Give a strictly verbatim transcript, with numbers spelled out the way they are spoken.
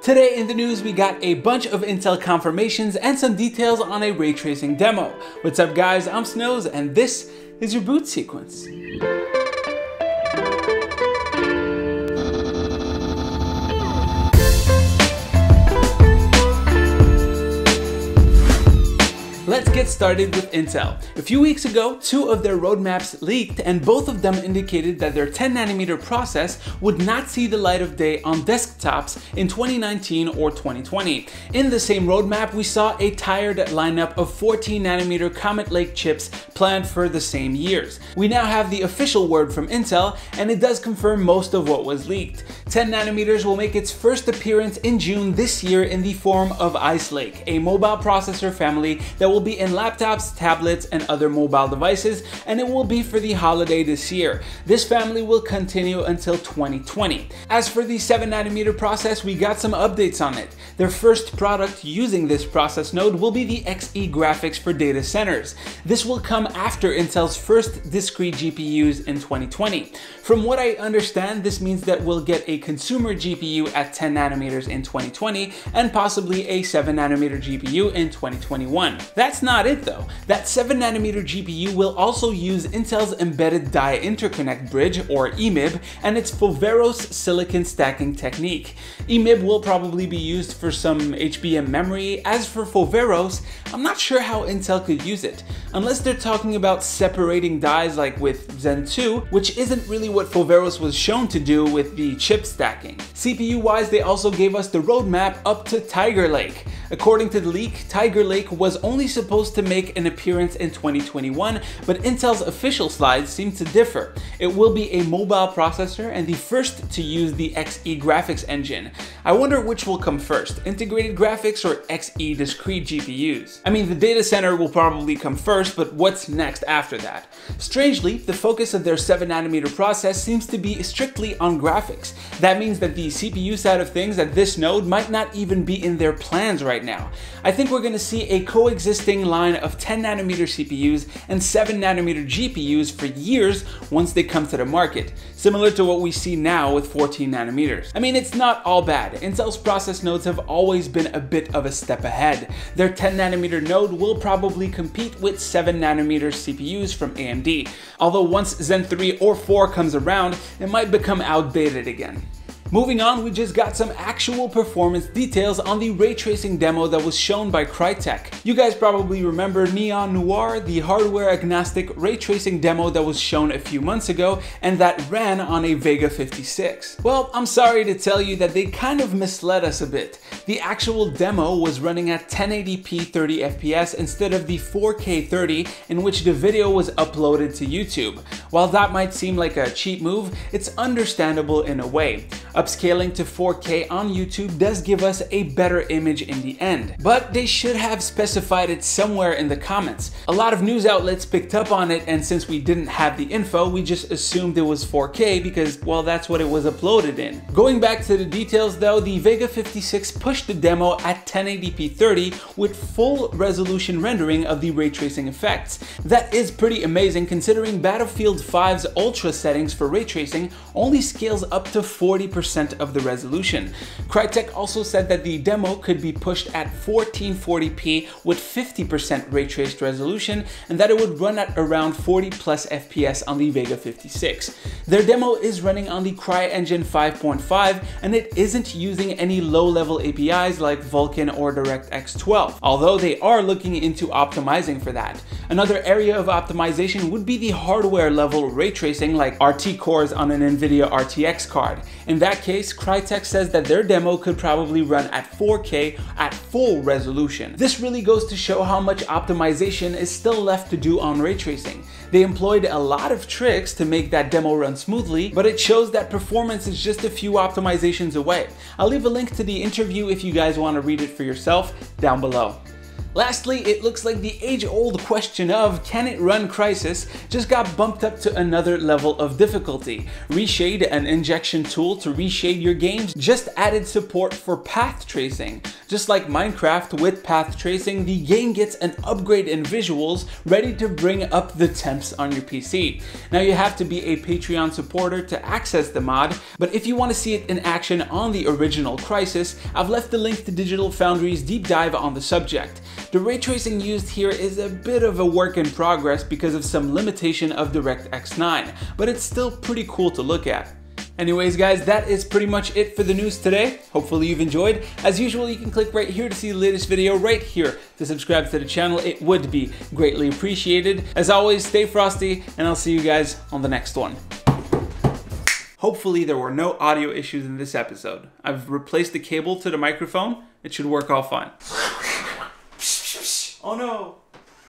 Today in the news, we got a bunch of Intel confirmations and some details on a ray tracing demo. What's up guys, I'm Snows and this is your boot sequence. Let's get started with Intel. A few weeks ago, two of their roadmaps leaked and both of them indicated that their ten nanometer process would not see the light of day on desktops in twenty nineteen or twenty twenty. In the same roadmap, we saw a tiered lineup of fourteen nanometer Comet Lake chips planned for the same years. We now have the official word from Intel and it does confirm most of what was leaked. ten nanometers will make its first appearance in June this year in the form of Ice Lake, a mobile processor family that will be in laptops, tablets, and other mobile devices, and it will be for the holiday this year. This family will continue until twenty twenty. As for the seven nanometer process, we got some updates on it. Their first product using this process node will be the X E graphics for data centers. This will come after Intel's first discrete G P Us in twenty twenty. From what I understand, this means that we'll get a consumer G P U at ten nanometers in twenty twenty and possibly a seven nanometer G P U in twenty twenty-one. That's not it though. That seven nanometer G P U will also use Intel's embedded die interconnect bridge, or E M I B, and its foveros silicon stacking technique. E M I B will probably be used for some H B M memory. As for foveros, I'm not sure how Intel could use it, unless they're talking about separating dies like with Zen two, which isn't really what foveros was shown to do with the chip stacking. C P U wise, they also gave us the roadmap up to Tiger Lake. According to the leak, Tiger Lake was only supposed to make an appearance in twenty twenty-one, but Intel's official slides seem to differ. It will be a mobile processor and the first to use the X E graphics engine. I wonder which will come first, integrated graphics or X E discrete G P Us? I mean, the data center will probably come first, but what's next after that? Strangely, the focus of their seven nanometer process seems to be strictly on graphics. That means that the C P U side of things at this node might not even be in their plans right now. I think we're going to see a coexisting line of ten nanometer C P Us and seven nanometer G P Us for years once they come to the market, similar to what we see now with fourteen nanometers. I mean, it's not all bad. Intel's process nodes have always been a bit of a step ahead. Their ten nanometer node will probably compete with seven nanometer C P Us from A M D, although once Zen three or four comes around, it might become outdated again. Moving on, we just got some actual performance details on the ray tracing demo that was shown by Crysis. You guys probably remember Neon Noir, the hardware agnostic ray tracing demo that was shown a few months ago and that ran on a Vega fifty-six. Well, I'm sorry to tell you that they kind of misled us a bit. The actual demo was running at ten eighty p thirty F P S instead of the four K thirty in which the video was uploaded to YouTube. While that might seem like a cheap move, it's understandable in a way. Upscaling to four K on YouTube does give us a better image in the end, but they should have specified it somewhere in the comments. A lot of news outlets picked up on it, and since we didn't have the info, we just assumed it was four K because, well, that's what it was uploaded in. Going back to the details though, the Vega fifty-six pushed the demo at ten eighty p thirty with full resolution rendering of the ray tracing effects. That is pretty amazing considering Battlefield five's ultra settings for ray tracing only scales up to forty percent of the resolution. Crysis also said that the demo could be pushed at fourteen forty p with fifty percent ray traced resolution and that it would run at around forty plus F P S on the Vega fifty-six. Their demo is running on the CryEngine five point five and it isn't using any low-level A P Is like Vulkan or DirectX twelve, although they are looking into optimizing for that. Another area of optimization would be the hardware level ray tracing like R T cores on an NVIDIA R T X card. In that case, Crysis says that their demo could probably run at four K at full resolution. This really goes to show how much optimization is still left to do on ray tracing. They employed a lot of tricks to make that demo run smoothly, but it shows that performance is just a few optimizations away. I'll leave a link to the interview if you guys want to read it for yourself down below. Lastly, it looks like the age-old question of can it run Crysis just got bumped up to another level of difficulty. Reshade, an injection tool to reshade your games, just added support for path tracing. Just like Minecraft with path tracing, the game gets an upgrade in visuals ready to bring up the temps on your P C. Now you have to be a Patreon supporter to access the mod, but if you want to see it in action on the original Crysis, I've left the link to Digital Foundry's deep dive on the subject. The ray tracing used here is a bit of a work in progress because of some limitation of DirectX nine, but it's still pretty cool to look at. Anyways guys, that is pretty much it for the news today. Hopefully you've enjoyed. As usual, you can click right here to see the latest video right here to subscribe to the channel. It would be greatly appreciated. As always, stay frosty, and I'll see you guys on the next one. Hopefully there were no audio issues in this episode. I've replaced the cable to the microphone. It should work all fine. Oh no!